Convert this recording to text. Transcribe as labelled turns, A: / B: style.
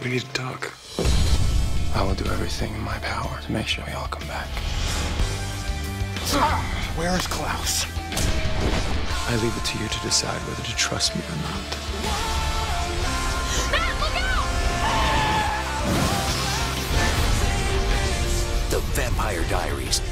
A: We need to talk.
B: I will do everything in my power to make sure we all come back.
C: Where is Klaus?
A: I leave it to you to decide whether to trust me or not.
D: Matt, look out!
E: The Vampire Diaries.